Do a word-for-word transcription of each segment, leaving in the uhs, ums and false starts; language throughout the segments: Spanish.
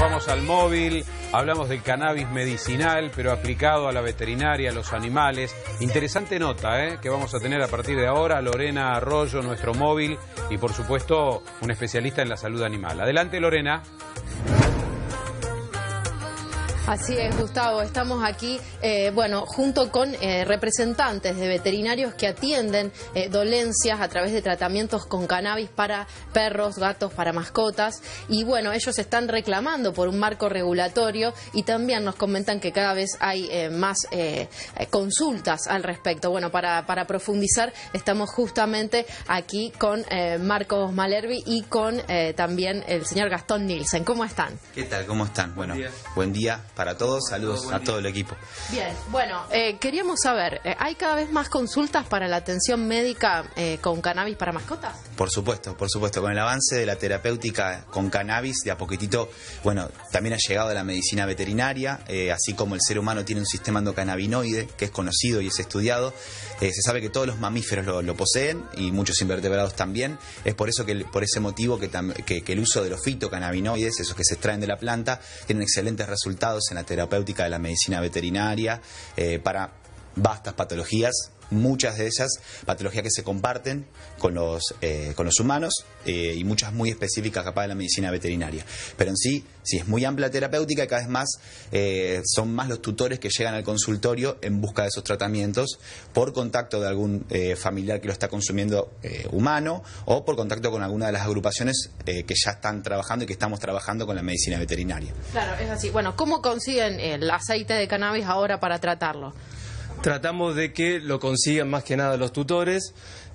vamos al móvil, hablamos del cannabis medicinal, pero aplicado a la veterinaria, a los animales. Interesante nota, ¿eh?, que vamos a tener a partir de ahora. Lorena Arroyo, nuestro móvil, y por supuesto un especialista en la salud animal. Adelante, Lorena. Así es, Gustavo, estamos aquí, eh, bueno, junto con eh, representantes de veterinarios que atienden eh, dolencias a través de tratamientos con cannabis para perros, gatos, para mascotas, y bueno, ellos están reclamando por un marco regulatorio y también nos comentan que cada vez hay eh, más eh, consultas al respecto. Bueno, para, para profundizar estamos justamente aquí con eh, Marcos Malherbe y con eh, también el señor Gastón Nielsen. ¿Cómo están? ¿Qué tal? ¿Cómo están? Bueno, Buen día. Buen día para todos, saludos Todo a todo el equipo. Bien, bueno, eh, queríamos saber, eh, ¿hay cada vez más consultas para la atención médica eh, con cannabis para mascotas? Por supuesto, por supuesto, con el avance de la terapéutica con cannabis, de a poquitito, bueno, también ha llegado la medicina veterinaria, eh, así como el ser humano tiene un sistema endocannabinoide que es conocido y es estudiado, eh, se sabe que todos los mamíferos lo, lo poseen y muchos invertebrados también. Es por eso que, por ese motivo que, que, que el uso de los fitocannabinoides, esos que se extraen de la planta, tienen excelentes resultados en la terapéutica de la medicina veterinaria eh, para vastas patologías, muchas de ellas patologías que se comparten con los, eh, con los humanos eh, y muchas muy específicas capaz de la medicina veterinaria. Pero en sí, sí es muy amplia la terapéutica y cada vez más eh, son más los tutores que llegan al consultorio en busca de esos tratamientos por contacto de algún eh, familiar que lo está consumiendo eh, humano o por contacto con alguna de las agrupaciones eh, que ya están trabajando y que estamos trabajando con la medicina veterinaria. Claro, es así. Bueno, ¿cómo consiguen el aceite de cannabis ahora para tratarlo? Tratamos de que lo consigan más que nada los tutores,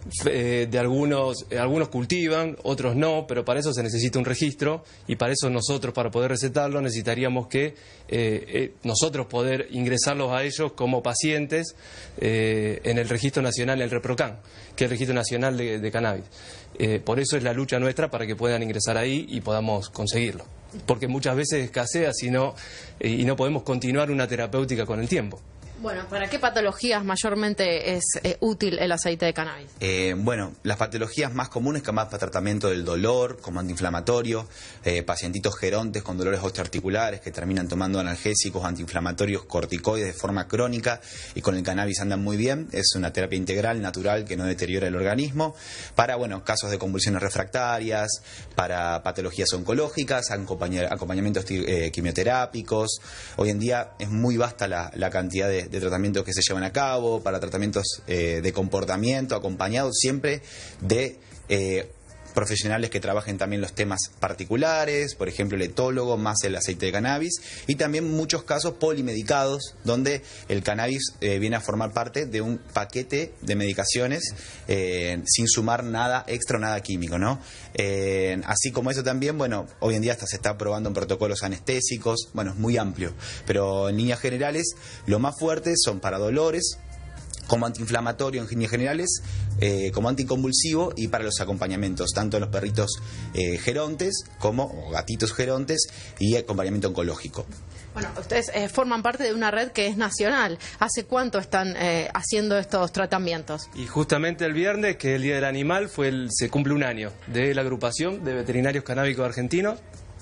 eh, de algunos, eh, algunos cultivan, otros no, pero para eso se necesita un registro y para eso nosotros, para poder recetarlo, necesitaríamos que eh, eh, nosotros poder ingresarlos a ellos como pacientes eh, en el Registro Nacional, el ReproCan, que es el Registro Nacional de, de Cannabis. Eh, por eso es la lucha nuestra para que puedan ingresar ahí y podamos conseguirlo. Porque muchas veces escasea si no, eh, y no podemos continuar una terapéutica con el tiempo. Bueno, ¿para qué patologías mayormente es eh, útil el aceite de cannabis? Eh, bueno, las patologías más comunes que más para tratamiento del dolor, como antiinflamatorio, eh, pacientitos gerontes con dolores osteoarticulares que terminan tomando analgésicos, antiinflamatorios, corticoides de forma crónica y con el cannabis andan muy bien. Es una terapia integral, natural, que no deteriora el organismo. Para, bueno, casos de convulsiones refractarias, para patologías oncológicas, acompaña, acompañamientos eh, quimioterápicos. Hoy en día es muy vasta la, la cantidad de de tratamientos que se llevan a cabo, para tratamientos eh, de comportamiento, acompañados siempre de eh, profesionales que trabajen también los temas particulares, por ejemplo el etólogo más el aceite de cannabis, y también muchos casos polimedicados donde el cannabis eh, viene a formar parte de un paquete de medicaciones eh, sin sumar nada extra o nada químico, ¿no? Eh, así como eso también, bueno, hoy en día hasta se está probando en protocolos anestésicos, bueno, es muy amplio, pero en líneas generales lo más fuerte son para dolores, como antiinflamatorio en líneas generales, eh, como anticonvulsivo y para los acompañamientos, tanto los perritos eh, gerontes como o gatitos gerontes y acompañamiento oncológico. Bueno, ustedes eh, forman parte de una red que es nacional. ¿Hace cuánto están eh, haciendo estos tratamientos? Y justamente el viernes, que es el Día del Animal, fue el, se cumple un año de la agrupación de veterinarios canábicos argentinos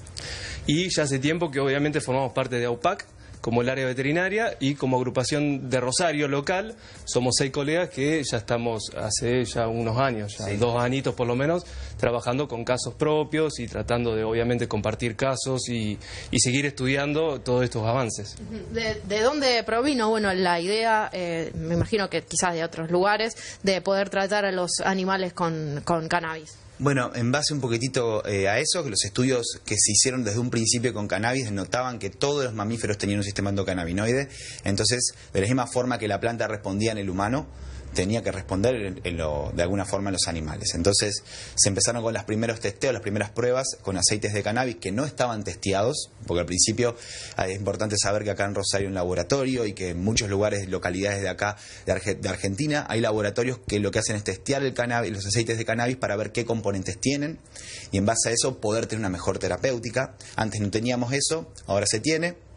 y ya hace tiempo que obviamente formamos parte de AUPAC como el área veterinaria y como agrupación de Rosario local, somos seis colegas que ya estamos hace ya unos años, ya sí. dos añitos por lo menos, trabajando con casos propios y tratando de obviamente compartir casos y, y seguir estudiando todos estos avances. ¿De, de dónde provino, bueno, la idea, eh, me imagino que quizás de otros lugares, de poder tratar a los animales con, con cannabis? Bueno, en base un poquitito eh, a eso, que los estudios que se hicieron desde un principio con cannabis notaban que todos los mamíferos tenían un sistema endocannabinoide, entonces de la misma forma que la planta respondía en el humano, tenía que responder en, en lo, de alguna forma en los animales. Entonces se empezaron con los primeros testeos, las primeras pruebas con aceites de cannabis que no estaban testeados, porque al principio es importante saber que acá en Rosario hay un laboratorio y que en muchos lugares, localidades de acá, de, Arge, de Argentina, hay laboratorios que lo que hacen es testear el cannabis, los aceites de cannabis para ver qué componentes tienen y en base a eso poder tener una mejor terapéutica. Antes no teníamos eso, ahora se tiene.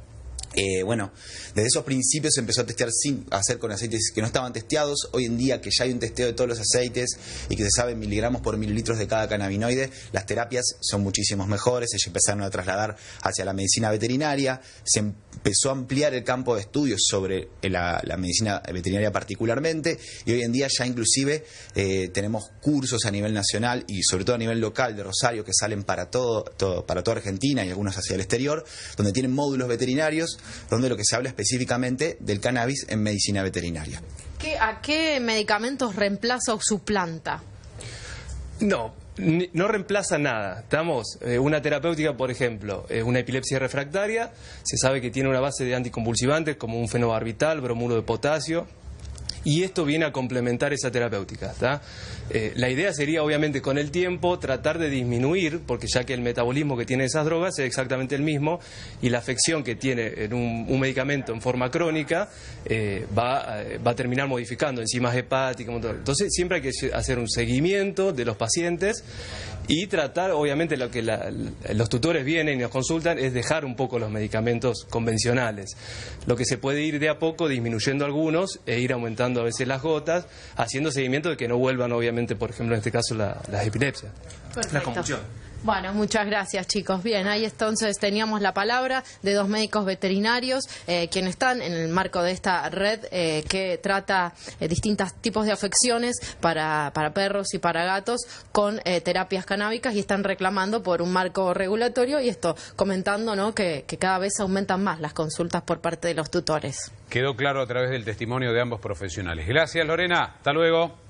Eh, bueno, desde esos principios se empezó a testear sin hacer con aceites que no estaban testeados. Hoy en día que ya hay un testeo de todos los aceites y que se sabe miligramos por mililitros de cada cannabinoide, las terapias son muchísimos mejores. Se empezaron a trasladar hacia la medicina veterinaria, se empezó a ampliar el campo de estudios sobre la, la medicina veterinaria particularmente, y hoy en día ya inclusive eh, tenemos cursos a nivel nacional y sobre todo a nivel local de Rosario que salen para todo, todo para toda Argentina y algunos hacia el exterior, donde tienen módulos veterinarios donde lo que se habla específicamente del cannabis en medicina veterinaria. ¿Qué, ¿A qué medicamentos reemplaza o suplanta? No, no reemplaza nada. Estamos, eh, una terapéutica, por ejemplo, eh, una epilepsia refractaria, se sabe que tiene una base de anticonvulsivantes como un fenobarbital, bromuro de potasio, y esto viene a complementar esa terapéutica, ¿tá? Eh, la idea sería, obviamente, con el tiempo, tratar de disminuir, porque ya que el metabolismo que tiene esas drogas es exactamente el mismo, y la afección que tiene en un, un medicamento en forma crónica eh, va, eh, va a terminar modificando enzimas hepáticas. Entonces, siempre hay que hacer un seguimiento de los pacientes y tratar, obviamente, lo que la, los tutores vienen y nos consultan es dejar un poco los medicamentos convencionales. Lo que se puede ir de a poco disminuyendo algunos e ir aumentando a veces las gotas, haciendo seguimiento de que no vuelvan, obviamente, por ejemplo, en este caso, la, las epilepsias, la convulsión. Bueno, muchas gracias, chicos. Bien, ahí entonces teníamos la palabra de dos médicos veterinarios eh, quienes están en el marco de esta red eh, que trata eh, distintos tipos de afecciones para, para perros y para gatos con eh, terapias canábicas, y están reclamando por un marco regulatorio, y esto comentando, ¿no?, que, que cada vez aumentan más las consultas por parte de los tutores. Quedó claro a través del testimonio de ambos profesionales. Gracias, Lorena. Hasta luego.